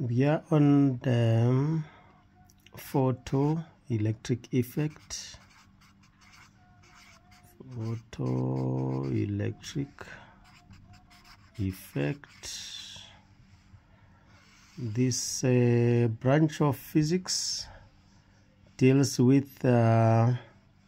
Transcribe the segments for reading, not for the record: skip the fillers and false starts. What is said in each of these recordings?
We are on the photoelectric effect. Photoelectric effect. This branch of physics deals with the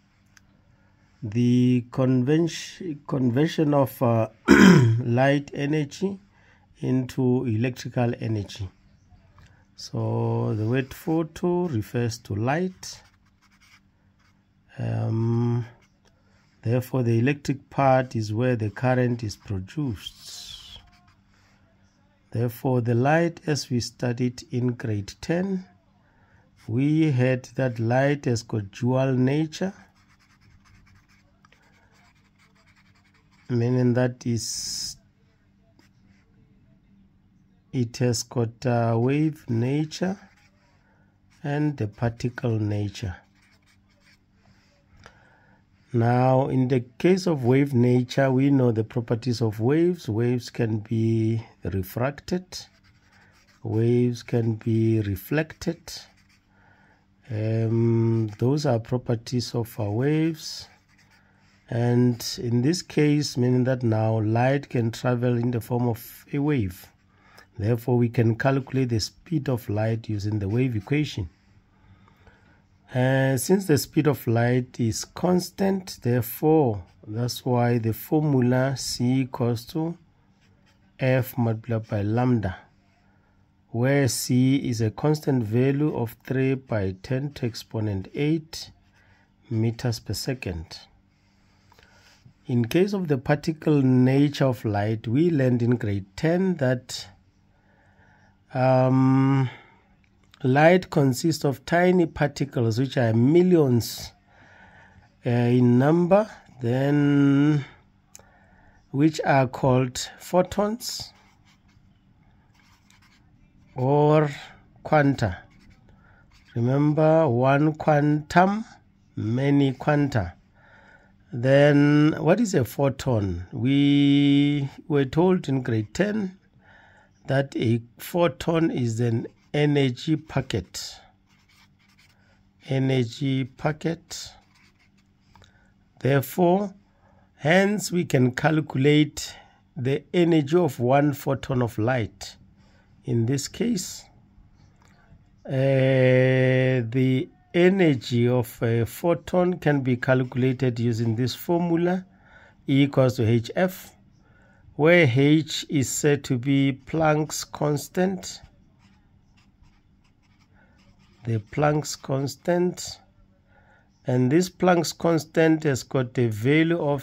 conversion of light energy into electrical energy. So the word photo refers to light. Therefore, the electric part is where the current is produced. Therefore, the light, as we studied in grade 10, we had that light has got dual nature, meaning that it has got a wave nature and a particle nature. Now, in the case of wave nature, we know the properties of waves. Waves can be refracted. Waves can be reflected. Those are properties of waves. And in this case, meaning that now light can travel in the form of a wave. Therefore, we can calculate the speed of light using the wave equation. Since the speed of light is constant, therefore, that's why the formula C equals to F multiplied by lambda, where C is a constant value of 3 by 10 to exponent 8 meters per second. In case of the particle nature of light, we learned in grade 10 that light consists of tiny particles which are millions in number, then which are called photons or quanta. Remember, one quantum, many quanta. Then what is a photon? We were told in grade 10 that a photon is an energy packet. Energy packet. Therefore, hence we can calculate the energy of one photon of light. In this case, the energy of a photon can be calculated using this formula, E equals to hf, where h is said to be Planck's constant. The Planck's constant, and this Planck's constant has got a value of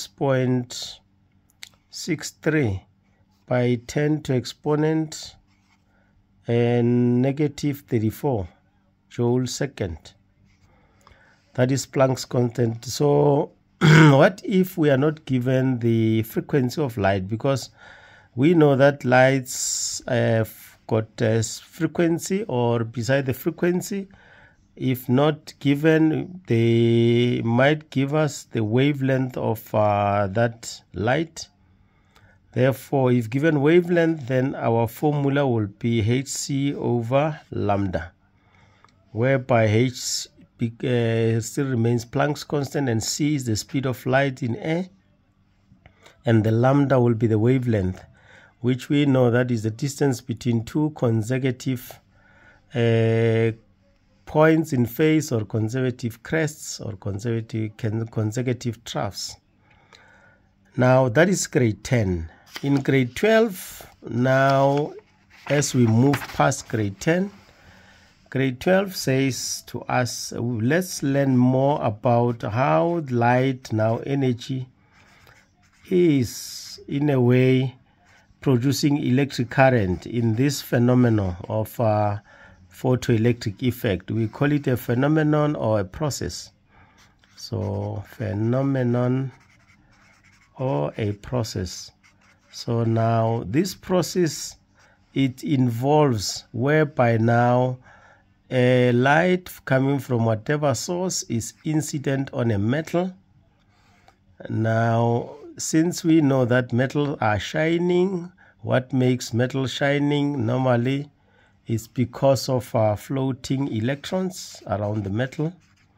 6.63 by 10 to exponent negative 34 joule second. That is Planck's constant. So what if we are not given the frequency of light? Because we know that lights have got a frequency, or beside the frequency, if not given, they might give us the wavelength of that light. Therefore, if given wavelength, then our formula will be hc over lambda, whereby h still remains Planck's constant and c is the speed of light in air, and the lambda will be the wavelength, which we know that is the distance between two consecutive points in phase, or consecutive crests, or consecutive troughs. Now that is grade 10. In grade 12, now as we move past grade 10, grade 12 says to us, let's learn more about how light, now energy, is in a way producing electric current in this phenomenon of photoelectric effect. We call it a phenomenon or a process. So phenomenon or a process. So now this process, it involves whereby now a light coming from whatever source is incident on a metal. Now, since we know that metals are shining, what makes metal shining normally is because of floating electrons around the metal.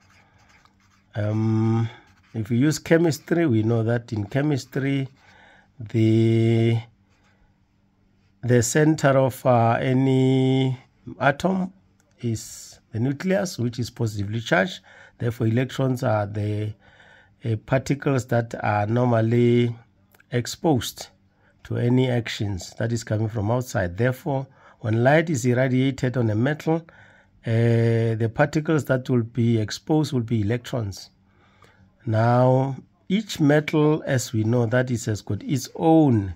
If we use chemistry, we know that in chemistry the center of any atom is the nucleus, which is positively charged. Therefore, electrons are the particles that are normally exposed to any actions that is coming from outside. Therefore, when light is irradiated on a metal, the particles that will be exposed will be electrons. Now, each metal, as we know, that is has got its own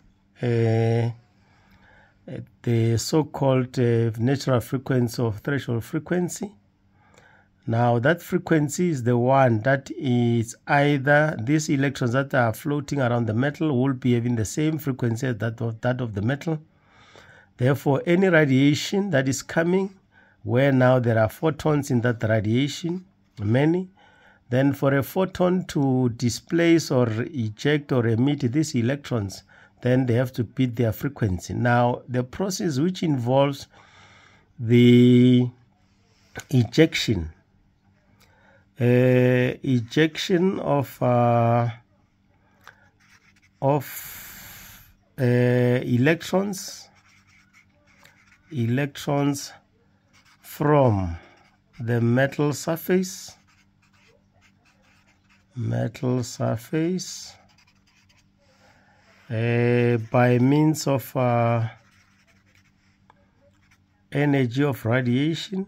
the so-called natural frequency or threshold frequency. Now, that frequency is the one that is either these electrons that are floating around the metal will be having the same frequency as that of the metal. Therefore, any radiation that is coming, where now there are photons in that radiation, many, then for a photon to displace or eject or emit these electrons, then they have to beat their frequency. Now, the process which involves the ejection of electrons from the metal surface by means of energy of radiation.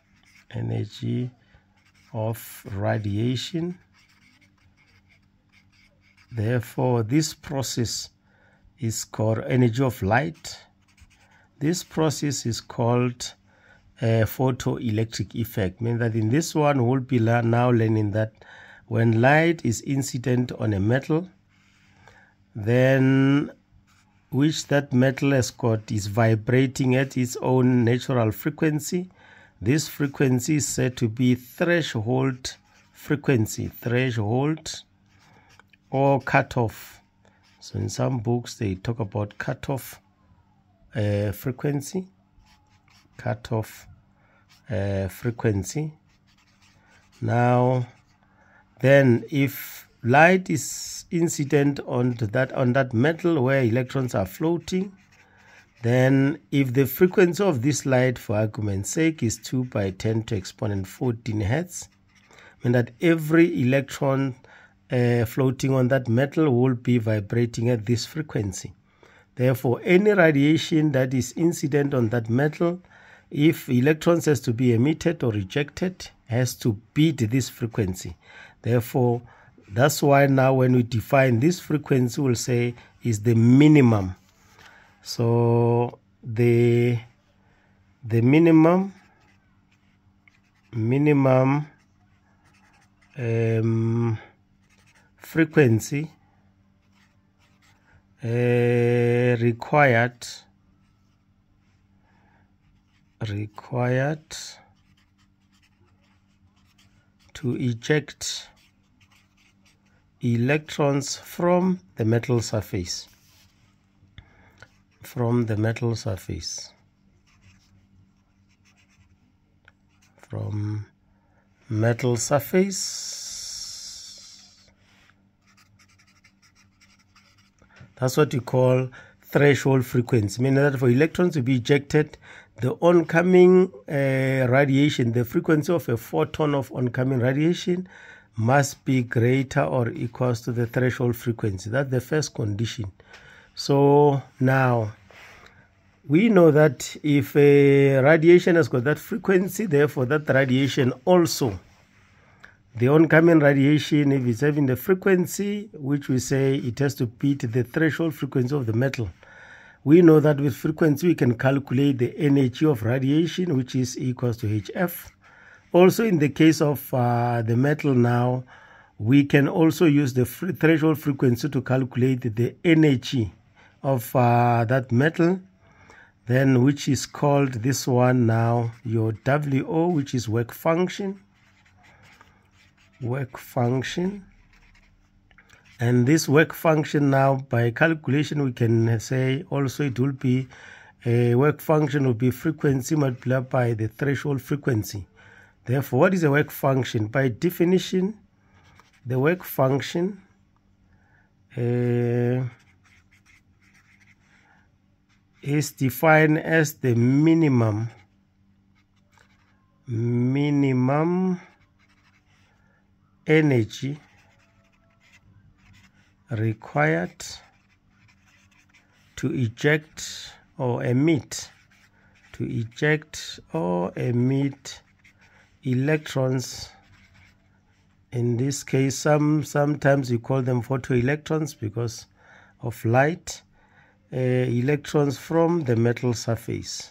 Therefore, this process is called energy of light. This process is called a photoelectric effect, meaning that in this one we'll be now learning that when light is incident on a metal, then which that metal has got is vibrating at its own natural frequency. This frequency is said to be threshold frequency, or cutoff. So in some books they talk about cutoff frequency. Now, then if light is incident on that metal where electrons are floating, then if the frequency of this light, for argument's sake, is 2 by 10 to exponent 14 hertz, mean that every electron floating on that metal will be vibrating at this frequency. Therefore, any radiation that is incident on that metal, if electrons has to be emitted or rejected, has to beat this frequency. Therefore, that's why now when we define this frequency, we'll say is the minimum. So the minimum frequency required to eject electrons from the metal surface. That's what you call threshold frequency, meaning that for electrons to be ejected, the oncoming radiation, the frequency of a photon of oncoming radiation must be greater or equals to the threshold frequency. That's the first condition. So now we know that if a radiation has got that frequency, therefore that radiation also, the oncoming radiation, if it's having the frequency, which we say it has to beat the threshold frequency of the metal, we know that with frequency we can calculate the energy of radiation, which is equals to HF. Also, in the case of the metal now, we can also use the threshold frequency to calculate the energy of that metal, then which is called this one now your WO, which is work function. And this work function now, by calculation, we can say also it will be work function will be frequency multiplied by the threshold frequency. Therefore, what is a work function? By definition, the work function is defined as the minimum energy required to eject or emit electrons. In this case, sometimes we call them photoelectrons because of light, electrons from the metal surface.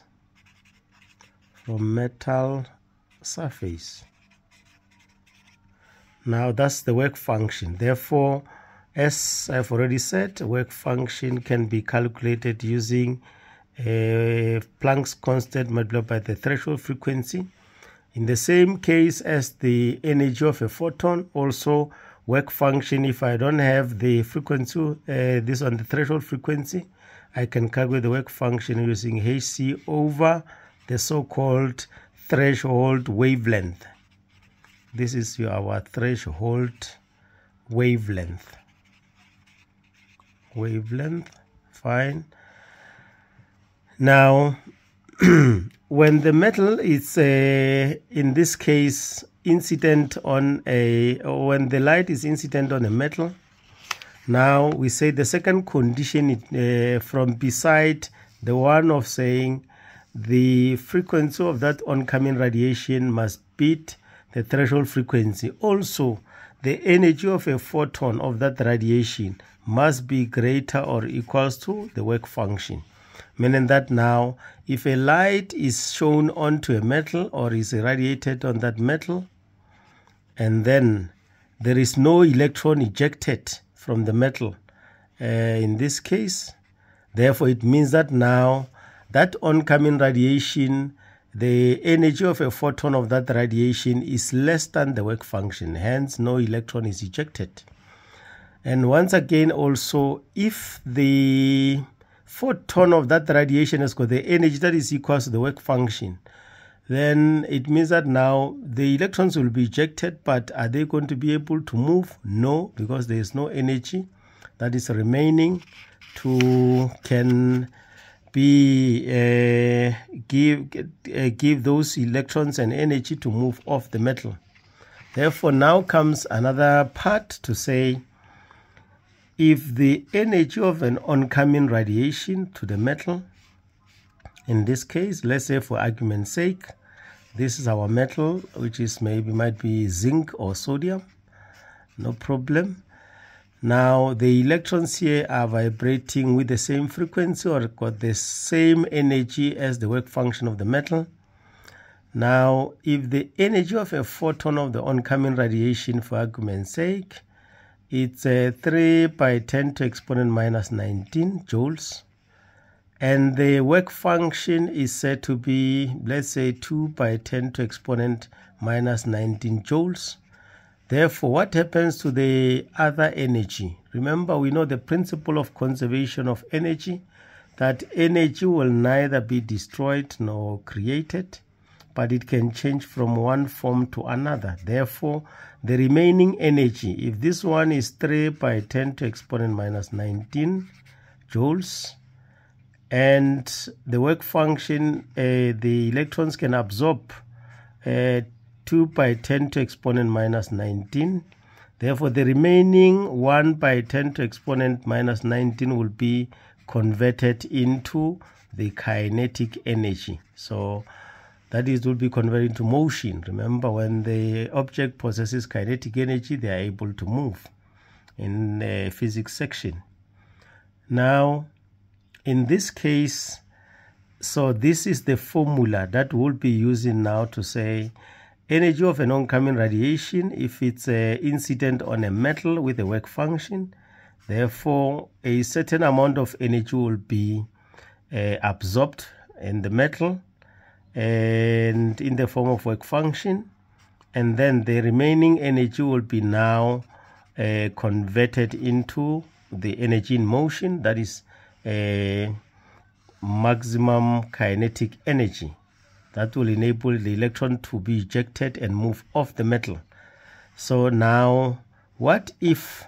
Now that's the work function. Therefore, as I've already said, work function can be calculated using Planck's constant multiplied by the threshold frequency. In the same case as the energy of a photon, also work function, if I don't have the frequency, this on the threshold frequency, I can calculate the work function using Hc over the so-called threshold wavelength. This is our threshold wavelength. Fine. Now, when the metal is, in this case, incident on when the light is incident on a metal, now we say the second condition from beside the one of saying the frequency of that oncoming radiation must beat the threshold frequency. Also, the energy of a photon of that radiation must be greater or equals to the work function. Meaning that now, if a light is shown onto a metal or is irradiated on that metal, and then there is no electron ejected from the metal, in this case, therefore it means that now that oncoming radiation, the energy of a photon of that radiation is less than the work function, hence no electron is ejected. And once again also, if the photon of that radiation has got the energy that is equal to the work function, then it means that now the electrons will be ejected, but are they going to be able to move? No, because there is no energy that is remaining to give those electrons and energy to move off the metal. Therefore, now comes another part to say, if the energy of an oncoming radiation to the metal, in this case, let's say for argument's sake, this is our metal, which is might be zinc or sodium, no problem. Now the electrons here are vibrating with the same frequency or got the same energy as the work function of the metal. Now, if the energy of a photon of the oncoming radiation, for argument's sake, it's 3 by 10 to exponent minus 19 joules. And the work function is said to be, let's say, 2 by 10 to exponent minus 19 joules. Therefore, what happens to the other energy? Remember, we know the principle of conservation of energy, that energy will neither be destroyed nor created, but it can change from one form to another. Therefore, the remaining energy, if this one is 3 by 10 to exponent minus 19 joules, and the work function, the electrons can absorb 2 by 10 to exponent minus 19. Therefore, the remaining 1 by 10 to exponent minus 19 will be converted into the kinetic energy. So that is, will be converted into motion. Remember, when the object possesses kinetic energy, they are able to move in the physics section. Now, in this case, so this is the formula that we'll be using now to say energy of an oncoming radiation, if it's incident on a metal with a work function, therefore a certain amount of energy will be absorbed in the metal and in the form of work function, and then the remaining energy will be now converted into the energy in motion, that is maximum kinetic energy that will enable the electron to be ejected and move off the metal. So now, what if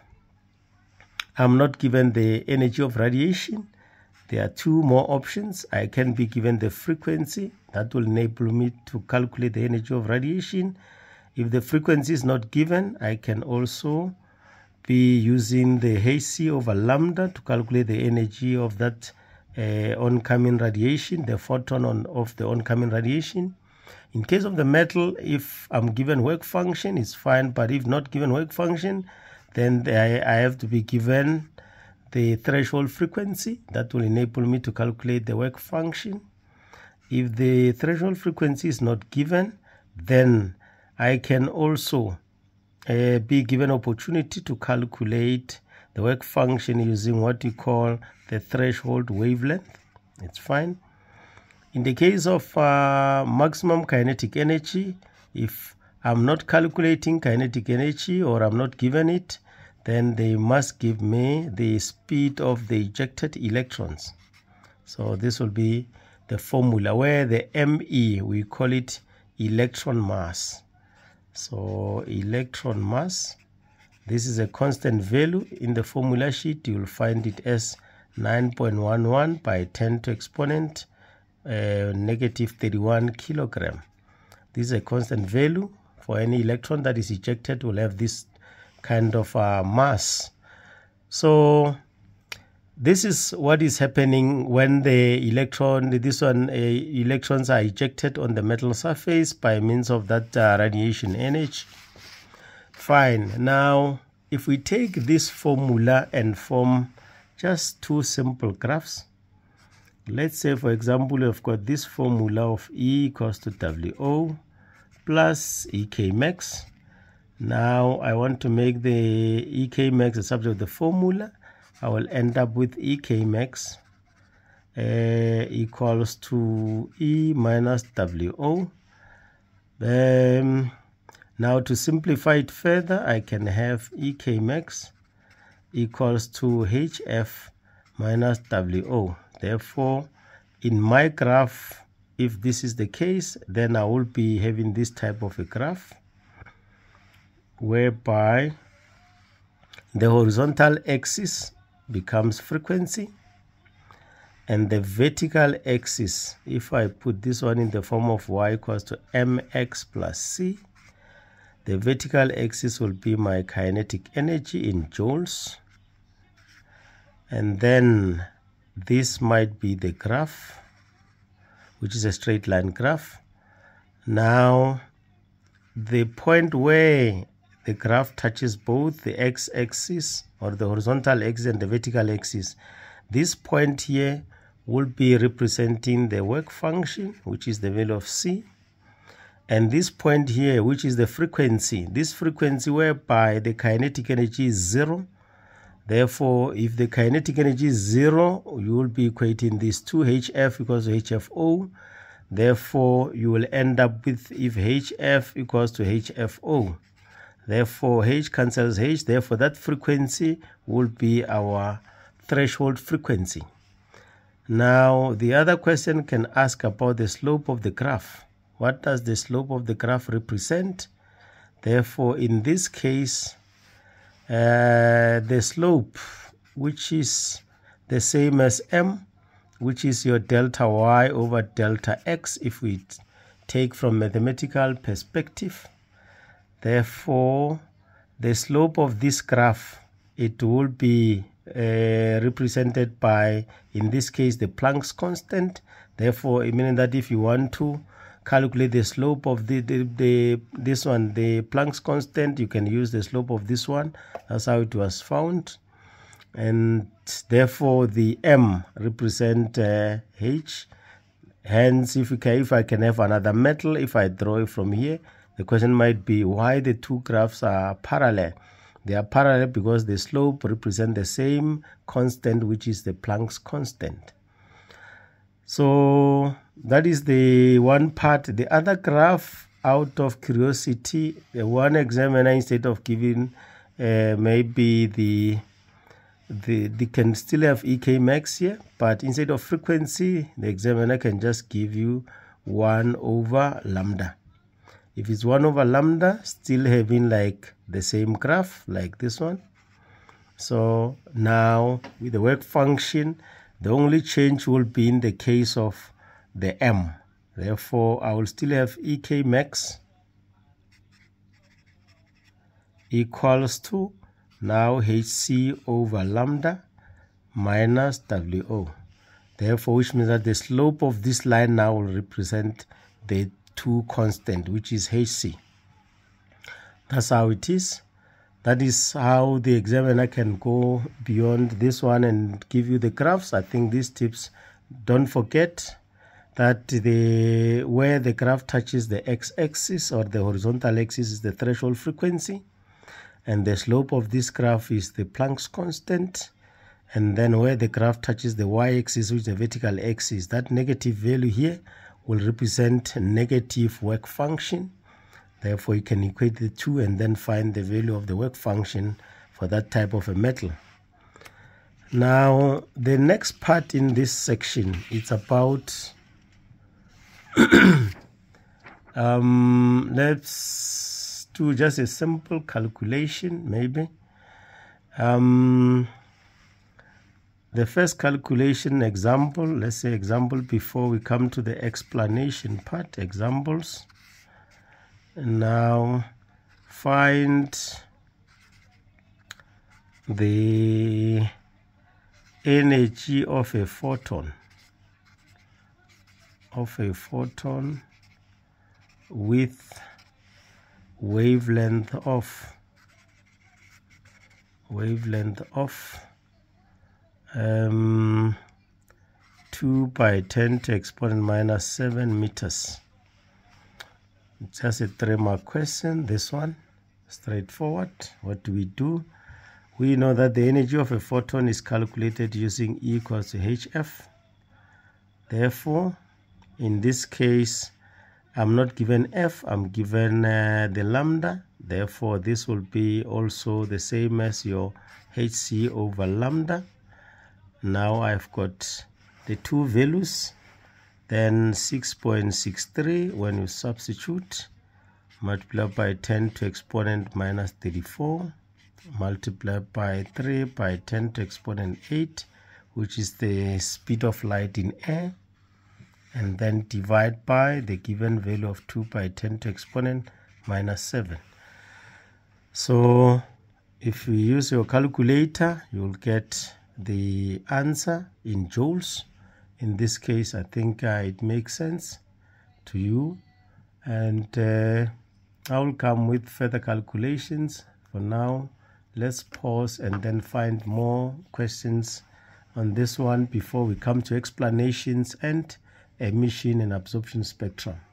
I'm not given the energy of radiation? There are two more options. I can be given the frequency that will enable me to calculate the energy of radiation. If the frequency is not given, I can also be using the Hc over lambda to calculate the energy of that oncoming radiation, the photon of the oncoming radiation. In case of the metal, if I'm given work function, it's fine, but if not given work function, then I have to be given the threshold frequency that will enable me to calculate the work function. If the threshold frequency is not given, then I can also be given opportunity to calculate the work function using what we call the threshold wavelength. It's fine. In the case of maximum kinetic energy, if I'm not calculating kinetic energy or I'm not given it, then they must give me the speed of the ejected electrons. So this will be the formula where the ME, we call it electron mass. So electron mass, this is a constant value. In the formula sheet, you will find it as 9.11 by 10 to exponent negative 31 kilogram. This is a constant value. For any electron that is ejected, will have this kind of mass. So this is what is happening when the electrons are ejected on the metal surface by means of that radiation energy. Fine. Now, if we take this formula and form just two simple graphs, let's say, for example, we've got this formula of E equals to WO plus EK max. Now, I want to make the EK max a subject of the formula. I will end up with EK max equals to E minus WO. Now, to simplify it further, I can have EK max equals to HF minus WO. Therefore, in my graph, if this is the case, then I will be having this type of a graph whereby the horizontal axis becomes frequency and the vertical axis, if I put this one in the form of y equals to mx plus c, the vertical axis will be my kinetic energy in joules, and then this might be the graph, which is a straight line graph. Now, the point where the graph touches both the x-axis or the horizontal axis and the vertical axis, this point here will be representing the work function, which is the value of c, and this point here, which is the frequency, this frequency whereby the kinetic energy is 0. Therefore, if the kinetic energy is 0, you will be equating this to HF equals to HFO. Therefore, you will end up with if HF equals to HFO. Therefore, H cancels H. Therefore, that frequency will be our threshold frequency. Now, the other question can ask about the slope of the graph. What does the slope of the graph represent? Therefore, in this case, the slope, which is the same as m, which is your delta y over delta x, if we take from mathematical perspective. Therefore, the slope of this graph, it will be represented by, in this case, the Planck's constant. Therefore, meaning that if you want to calculate the slope of this one, the Planck's constant, you can use the slope of this one. That's how it was found. And therefore, the m represent h. Hence, if I can have another metal, if I draw it from here, the question might be why the two graphs are parallel. They are parallel because the slope represents the same constant, which is the Planck's constant. So that is the one part. The other graph, out of curiosity, the one examiner, instead of giving maybe the they can still have EK max here, but instead of frequency, the examiner can just give you 1 over lambda. If it's 1 over lambda, still having like the same graph like this one. So now with the work function, the only change will be in the case of the M. Therefore, I will still have EK max equals to now HC over lambda minus WO. Therefore, which means that the slope of this line now will represent the 2 constant, which is HC. That's how it is. That is how the examiner can go beyond this one and give you the graphs. I think these tips, don't forget that where the graph touches the x-axis or the horizontal axis is the threshold frequency, and the slope of this graph is the Planck's constant. And then where the graph touches the y-axis, which is the vertical axis, that negative value here will represent negative work function. Therefore, you can equate the two and then find the value of the work function for that type of a metal. Now, the next part in this section, it's about let's do just a simple calculation, maybe. The first calculation example, let's say example before we come to the explanation part, examples. Now find the energy of a photon with wavelength of 2 by 10 to exponent minus 7 meters. It's just a 3-mark question, this one, straightforward. What do? We know that the energy of a photon is calculated using E equals to HF. Therefore, in this case, I'm not given F, I'm given the lambda. Therefore, this will be also the same as your HC over lambda. Now I've got the two values, then 6.63 when you substitute, multiply by 10 to exponent minus 34, multiply by 3 by 10 to exponent 8, which is the speed of light in air, and then divide by the given value of 2 by 10 to exponent minus 7. So if you use your calculator, you'll get the answer in joules. In this case, I think it makes sense to you, and I will come with further calculations. For now, let's pause and then find more questions on this one before we come to explanations and emission and absorption spectrum.